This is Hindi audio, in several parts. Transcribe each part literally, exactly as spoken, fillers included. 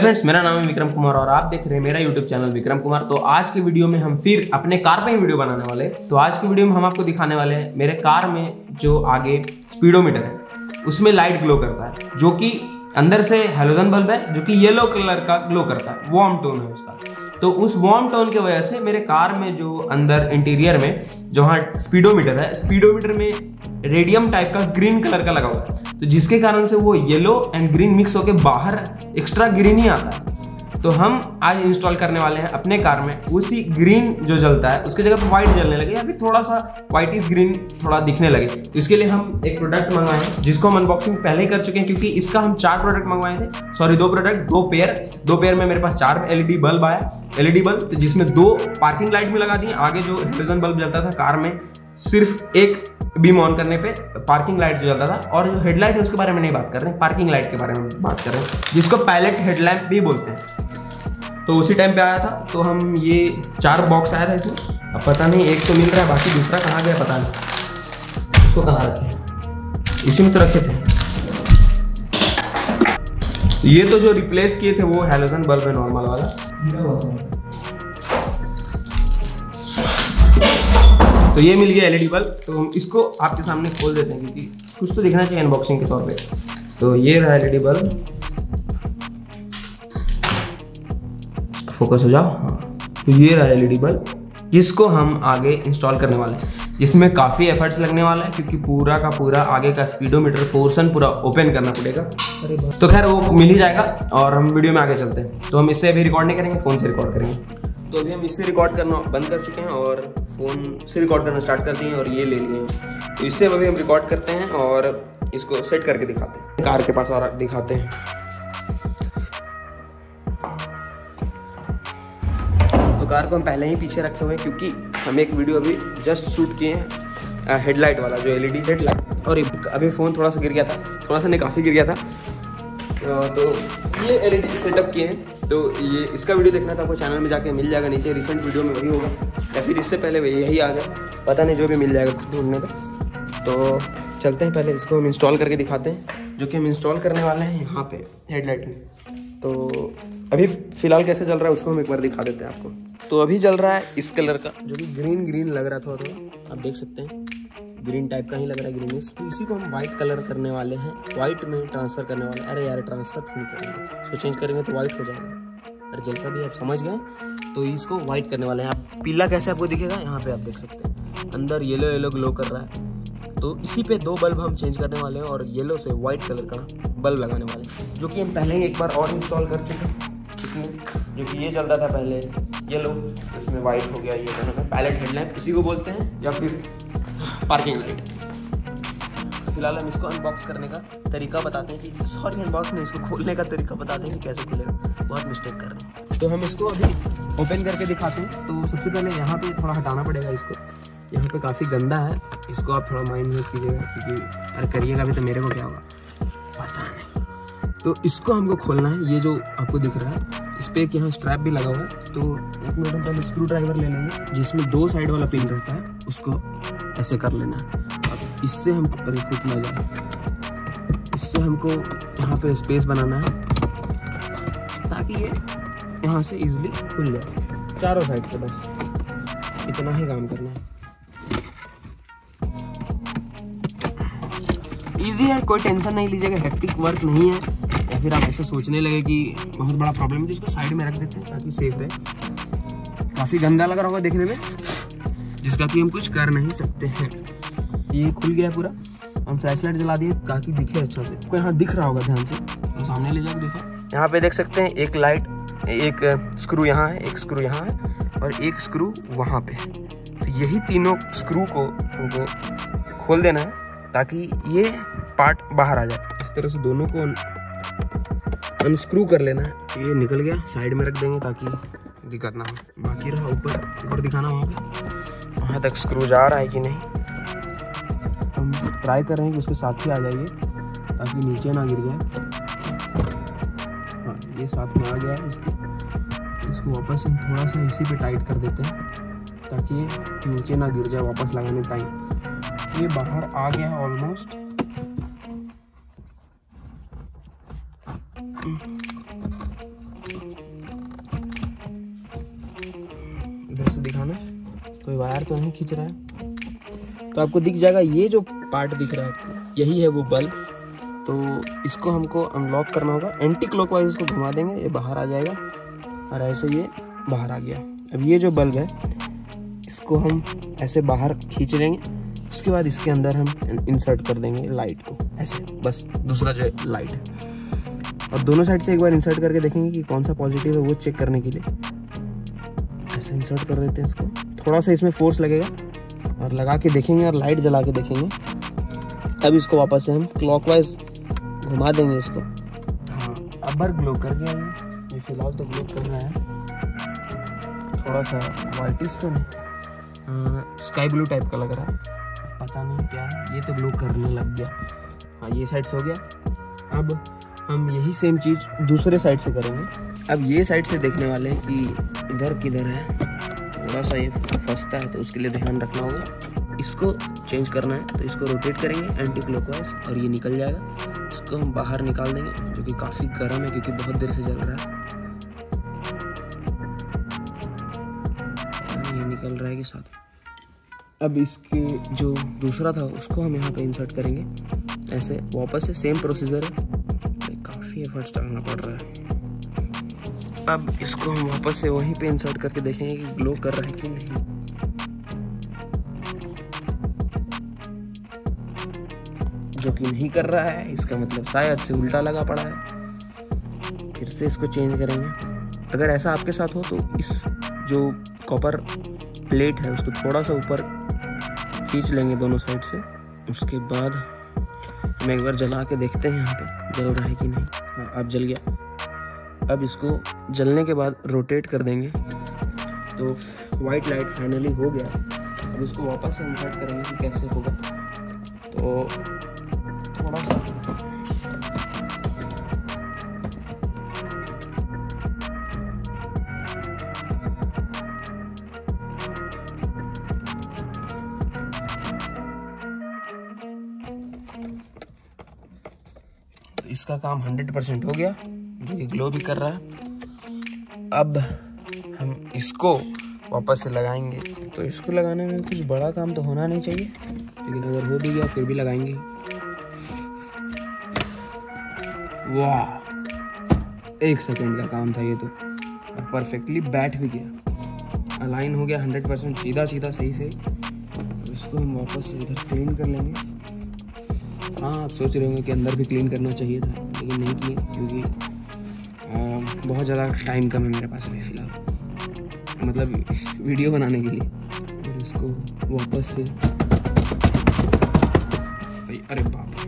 फ्रेंड्स, मेरा नाम है विक्रम कुमार और आप देख रहे हैं मेरा यूट्यूब चैनल विक्रम कुमार। तो आज की वीडियो में हम फिर अपने कार पे ही वीडियो बनाने वाले हैं। तो आज की वीडियो में हम आपको दिखाने वाले हैं मेरे कार में जो आगे स्पीडोमीटर है उसमें लाइट ग्लो करता है, जो कि अंदर से हैलोजन बल्ब है जो कि येलो कलर का ग्लो करता है, वार्म टोन है उसका। तो उस वार्म टोन की वजह से मेरे कार में जो अंदर इंटीरियर में जहाँ स्पीडोमीटर है, स्पीडोमीटर में रेडियम टाइप का ग्रीन कलर का लगा हुआ है, तो जिसके कारण से वो येलो एंड ग्रीन मिक्स होकर बाहर एक्स्ट्रा ग्रीन ही आता है। तो हम आज इंस्टॉल करने वाले हैं अपने कार में उसी ग्रीन जो जलता है उसकी जगह पर व्हाइट जलने लगे या फिर थोड़ा सा व्हाइटिश ग्रीन थोड़ा दिखने लगे। तो इसके लिए हम एक प्रोडक्ट मंगवाए हैं जिसको हम अनबॉक्सिंग पहले ही कर चुके हैं, क्योंकि इसका हम चार प्रोडक्ट मंगवाए थे, सॉरी दो प्रोडक्ट, दो पेयर दो पेयर में मेरे पास चार एलईडी बल्ब आया, एलईडी बल्ब, तो जिसमें दो पार्किंग लाइट में लगा दिए। आगे जो हैलोजन बल्ब जलता था कार में सिर्फ एक बीम ऑन करने पे पार्किंग लाइट जो जलता था, और जो हेडलाइट है उसके बारे में नहीं बात कर रहे हैं, पार्किंग लाइट के बारे में बात कर रहे हैं जिसको पायलट हेडलैम्प भी बोलते हैं। तो उसी टाइम पे आया था, तो हम ये चार बॉक्स आया था इसमें। अब पता नहीं एक तो मिल रहा है, बाकी दूसरा कहाँ गया पता नहीं। इसको कहाँ रखे, इसी में तो रखे थे। ये तो जो रिप्लेस किए थे वो हैलोजन बल्ब है नॉर्मल वाला। तो ये मिल गया एलईडी बल्ब, तो हम इसको आपके सामने खोल देते हैं क्योंकि कुछ तो दिखना चाहिए अनबॉक्सिंग के तौर पे। तो ये रहा एलईडी बल्ब, फोकस हो जाओ। हाँ, तो ये रहा एलईडी बल्ब जिसको हम आगे इंस्टॉल करने वाले हैं, जिसमें काफ़ी एफर्ट्स लगने वाला है क्योंकि पूरा का पूरा आगे का स्पीडोमीटर पोर्शन पूरा ओपन करना पड़ेगा। तो खैर वो मिल ही जाएगा और हम वीडियो में आगे चलते हैं। तो हम इससे अभी रिकॉर्ड नहीं करेंगे, फ़ोन से रिकॉर्ड करेंगे। तो अभी हम इससे रिकॉर्ड करना बंद कर चुके हैं और फ़ोन से रिकॉर्ड करना स्टार्ट करते हैं और ये ले लिए हैं। तो इससे अभी हम रिकॉर्ड करते हैं और इसको सेट करके दिखाते हैं, कार के पास और दिखाते हैं। तो कार को हम पहले ही पीछे रखे हुए हैं क्योंकि हम एक वीडियो अभी जस्ट शूट किए हैं हेडलाइट वाला, जो एलईडी हेडलाइट, और अभी फ़ोन थोड़ा सा गिर गया था, थोड़ा सा नहीं काफ़ी गिर गया था। तो ये एलईडी सेटअप किए हैं। तो ये इसका वीडियो देखना था आपको चैनल में जाके मिल जाएगा, नीचे रिसेंट वीडियो में वही होगा या फिर इससे पहले वही यही आ जाए, पता नहीं, जो भी मिल जाएगा ढूंढने पर। तो चलते हैं, पहले इसको हम इंस्टॉल करके दिखाते हैं, जो कि हम इंस्टॉल करने वाले हैं यहाँ पे हेडलाइट में। तो अभी फ़िलहाल कैसे चल रहा है उसको हम एक बार दिखा देते हैं आपको। तो अभी चल रहा है इस कलर का, जो कि ग्रीन ग्रीन लग रहा था, थोड़ा आप देख सकते हैं ग्रीन टाइप का ही लग रहा है, ग्रीनिश। तो इसी को हम वाइट कलर करने वाले हैं, वाइट में ट्रांसफ़र करने वाले हैं। अरे यार ट्रांसफ़र थोड़ी करेंगे, इसको चेंज करेंगे तो वाइट हो जाएगा। अरे जैसा भी आप समझ गए, तो इसको वाइट करने वाले हैं। आप पीला कैसे आपको दिखेगा, यहाँ पे आप देख सकते हैं अंदर येलो येलो ग्लो कर रहा है। तो इसी पे दो बल्ब हम चेंज करने वाले हैं और येलो से वाइट कलर का बल्ब लगाने वाले हैं, जो कि हम पहले ही एक बार और इंस्टॉल कर चुके हैं। इसमें जो कि ये चलता था पहले येलो, इसमें वाइट हो गया। ये दोनों में पायलट हेडलैम्प इसी को बोलते हैं या फिर पार्किंग लाइट। फिलहाल हम इसको अनबॉक्स करने का तरीका बताते हैं कि सॉरी अनबॉक्स नहीं, इसको खोलने का तरीका बताते हैं कि कैसे खुलेगा, बहुत मिस्टेक कर रहे हैं। तो हम इसको अभी ओपन करके दिखाते हैं। तो सबसे पहले यहाँ पे थोड़ा हटाना पड़ेगा इसको, यहाँ पे काफ़ी गंदा है, इसको आप थोड़ा माइंड में कीजिएगा क्योंकि अरे करिएगा भी तो मेरे को क्या होगा पता नहीं। तो इसको हमको खोलना है। ये जो आपको दिख रहा है इस पर एक यहाँ स्ट्रैप भी लगा हुआ है। तो एक मिनट में पहले स्क्रू ड्राइवर ले लेंगे, जिसमें दो साइड वाला पिन रहता है, उसको ऐसे कर लेना है। अब इससे हम रिफिट ना जाए, इससे हमको यहाँ पे स्पेस बनाना है ताकि ये यहाँ से इजीली खुल जाए चारों साइड से। बस इतना ही काम करना है, इजी है, कोई टेंशन नहीं लीजिएगा, हेक्टिक वर्क नहीं है। या फिर आप ऐसे सोचने लगे कि बहुत बड़ा प्रॉब्लम है, तो इसको साइड में रख देते हैं ताकि सेफ रहे। काफ़ी गंदा लग रहा होगा देखने में, जिसका कि हम कुछ कर नहीं सकते हैं। ये खुल गया पूरा, हम फ्लैश लाइट जला दिए ताकि दिखे अच्छा से। कोई यहाँ दिख रहा होगा ध्यान से, तो सामने ले जाकर देखो। यहाँ पे देख सकते हैं एक लाइट, एक स्क्रू यहाँ है, एक स्क्रू यहाँ है और एक स्क्रू वहाँ पे। तो यही तीनों स्क्रू को हमको खोल देना है ताकि ये पार्ट बाहर आ जाए। इस तरह से दोनों को अनस्क्रू कर लेना है। ये निकल गया, साइड में रख देंगे ताकि दिक्कत ना हो। बाकी रहा ऊपर, ऊपर दिखाना वहाँ पे, वहाँ तक स्क्रू जा रहा है कि नहीं। हम ट्राई कर रहे हैं कि उसके साथ ही आ जाइए ताकि नीचे ना गिर जाए। हाँ, ये साथ में आ गया है इसके। इसको वापस हम थोड़ा सा इसी पे टाइट कर देते हैं ताकि ये नीचे ना गिर जाए वापस लगाने टाइम। ये बाहर आ गया है ऑलमोस्ट। कोई वायर तो नहीं खींच रहा है। तो आपको दिख जाएगा ये जो पार्ट दिख रहा है आपको, यही है वो बल्ब। तो इसको हमको अनलॉक करना होगा, एंटी क्लॉकवाइज इसको घुमा देंगे, ये बाहर आ जाएगा और ऐसे ये बाहर आ गया। अब ये जो बल्ब है इसको हम ऐसे बाहर खींच लेंगे, उसके बाद इसके अंदर हम इंसर्ट कर देंगे लाइट को ऐसे, बस दूसरा जो लाइट है। और दोनों साइड से एक बार इंसर्ट करके देखेंगे कि कौन सा पॉजिटिव है वो चेक करने के लिए ऐसे इंसर्ट कर देते हैं इसको। थोड़ा सा इसमें फोर्स लगेगा और लगा के देखेंगे और लाइट जला के देखेंगे। अब इसको वापस से हम क्लॉकवाइज घुमा देंगे इसको। हाँ, अब बार ग्लो कर गया ये, फिलहाल तो ग्लो कर रहा है, थोड़ा सा वाइटिश तो नहीं, स्काई ब्लू टाइप का लग रहा है, पता नहीं क्या है, ये तो ग्लो करने लग गया। हाँ, ये साइड से हो गया। अब हम यही सेम चीज़ दूसरे साइड से करेंगे। अब ये साइड से देखने वाले हैं कि इधर किधर है, थोड़ा सा ये फंसता है तो उसके लिए ध्यान रखना होगा। इसको चेंज करना है तो इसको रोटेट करेंगे एंटी क्लॉकवाइज और ये निकल जाएगा। इसको हम बाहर निकाल देंगे जो कि काफ़ी गर्म है क्योंकि बहुत देर से जल रहा है। ये निकल रहा है कि साथ। अब इसके जो दूसरा था उसको हम यहाँ पे इंसर्ट करेंगे ऐसे, वापस से सेम प्रोसीजर है, काफ़ी एफर्ट्स डालना पड़ रहा है। अब इसको हम वापस से वहीं पे इंसर्ट करके देखेंगे कि ग्लो कर रहा है कि नहीं। जो कि नहीं कर रहा है, इसका मतलब शायद से उल्टा लगा पड़ा है। फिर से इसको चेंज करेंगे। अगर ऐसा आपके साथ हो तो इस जो कॉपर प्लेट है उसको थोड़ा सा ऊपर खींच लेंगे दोनों साइड से। उसके बाद हम एक बार जला के देखते हैं यहाँ पे जल रहा है कि नहीं। हाँ, अब जल गया। अब इसको जलने के बाद रोटेट कर देंगे तो वाइट लाइट फाइनली हो गया। अब इसको वापस से इंसर्ट करेंगे कि कैसे होगा। तो थोड़ा सा तो इसका काम हंड्रेड परसेंट हो गया, जो कि ग्लो भी कर रहा है। अब हम इसको वापस से लगाएंगे। तो इसको लगाने में कुछ बड़ा काम तो होना नहीं चाहिए, लेकिन अगर हो भी गया फिर भी लगाएंगे। वाह, एक सेकंड का काम था ये तो, और परफेक्टली बैठ भी गया, अलाइन हो गया हंड्रेड परसेंट सीधा सीधा सही से। अब इसको हम वापस से इधर क्लीन कर लेंगे। हाँ, आप सोच रहे होंगे कि अंदर भी क्लीन करना चाहिए था, लेकिन नहीं किए क्योंकि आ, बहुत ज़्यादा टाइम कम है मेरे पास अभी फ़िलहाल, मतलब वीडियो बनाने के लिए। और इसको वापस से, अरे बाप रे,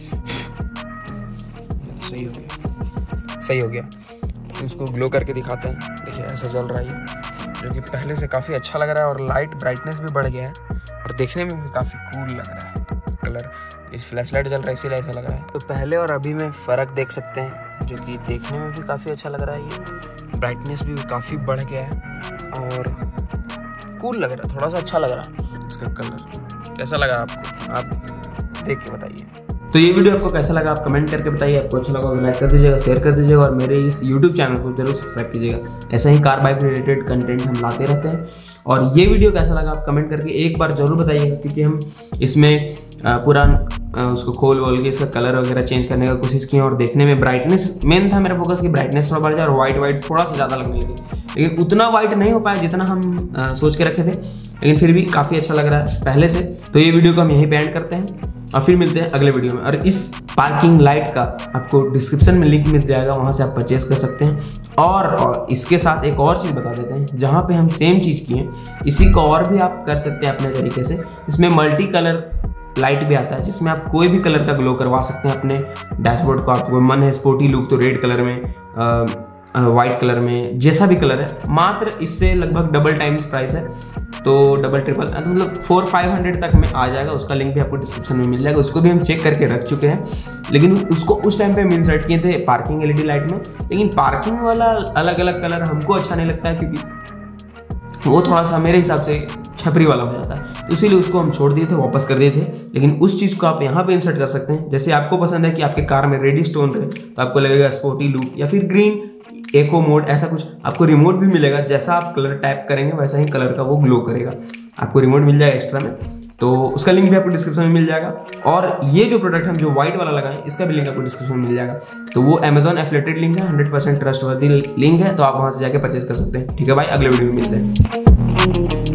सही हो गया, सही हो गया। तो इसको ग्लो करके दिखाते हैं। देखिए ऐसा जल रहा है ये, जो कि पहले से काफ़ी अच्छा लग रहा है और लाइट ब्राइटनेस भी बढ़ गया है और देखने में भी काफ़ी कूल लग रहा है। कलर इस फ्लैश लाइट जल रहा है इसीलिए ऐसा लग रहा है। तो पहले और अभी में फ़र्क देख सकते हैं, जो कि देखने में भी काफ़ी अच्छा लग रहा है। ये ब्राइटनेस भी काफ़ी बढ़ गया है और कूल लग रहा है, थोड़ा सा अच्छा लग रहा है। इसका कलर कैसा लगा आपको, आप देख के बताइए। तो ये वीडियो आपको कैसा लगा आप कमेंट करके बताइए। आपको अच्छा लगा तो लाइक कर दीजिएगा, शेयर कर दीजिएगा और मेरे इस यूट्यूब चैनल को जरूर सब्सक्राइब कीजिएगा। ऐसा ही कार बाइक रिलेटेड कंटेंट हम लाते रहते हैं। और ये वीडियो कैसा लगा आप कमेंट करके एक बार जरूर बताइएगा, क्योंकि हम इसमें पूरा उसको खोल वोल के इसका कलर वगैरह चेंज करने का कोशिश किए और देखने में ब्राइटनेस मेन था मेरा फोकस, कि ब्राइटनेस थोड़ा बढ़ जाए और वाइट वाइट थोड़ा सा ज़्यादा लगने लगे, लेकिन उतना वाइट नहीं हो पाया जितना हम आ, सोच के रखे थे, लेकिन फिर भी काफ़ी अच्छा लग रहा है पहले से। तो ये वीडियो को हम यहीं पे एंड करते हैं और फिर मिलते हैं अगले वीडियो में। और इस पार्किंग लाइट का आपको डिस्क्रिप्शन में लिंक मिल जाएगा, वहाँ से आप परचेज कर सकते हैं। और, और इसके साथ एक और चीज़ बता देते हैं, जहाँ पे हम सेम चीज़ किए इसी को और भी आप कर सकते हैं अपने तरीके से। इसमें मल्टी कलर लाइट भी आता है, जिसमें आप कोई भी कलर का ग्लो करवा सकते हैं अपने डैशबोर्ड को। आपको मन है स्पोर्टी लुक तो रेड कलर में, वाइट कलर में, जैसा भी कलर है। मात्र इससे लगभग डबल टाइम्स प्राइस है, तो डबल ट्रिपल मतलब फोर फाइव हंड्रेड तक में आ जाएगा। उसका लिंक भी आपको डिस्क्रिप्शन में मिल जाएगा। उसको भी हम चेक करके रख चुके हैं, लेकिन उसको उस टाइम पे हम इंसर्ट किए थे पार्किंग एलईडी लाइट में। लेकिन पार्किंग वाला अलग अलग कलर हमको अच्छा नहीं लगता है, क्योंकि वो थोड़ा सा मेरे हिसाब से छपरी वाला हो जाता है, तो इसीलिए उसको हम छोड़ दिए थे, वापस कर दिए थे। लेकिन उस चीज़ को आप यहाँ पे इंसर्ट कर सकते हैं। जैसे आपको पसंद है कि आपके कार में रेडी स्टोन रहे, तो आपको लगेगा स्पोर्टी लुक, या फिर ग्रीन एको मोड, ऐसा कुछ आपको रिमोट भी मिलेगा। जैसा आप कलर टाइप करेंगे वैसा ही कलर का वो ग्लो करेगा। आपको रिमोट मिल जाएगा एक्स्ट्रा में, तो उसका लिंक भी आपको डिस्क्रिप्शन में मिल जाएगा। और ये जो प्रोडक्ट हम जो व्हाइट वाला लगाएं इसका भी लिंक आपको डिस्क्रिप्शन में मिल जाएगा। तो वो अमेजॉन एफिलिएटेड लिंक है, हंड्रेड परसेंट ट्रस्टवर्दी लिंक है, तो आप वहाँ से जाके परचेज कर सकते हैं। ठीक है भाई, अगले वीडियो में मिलते हैं।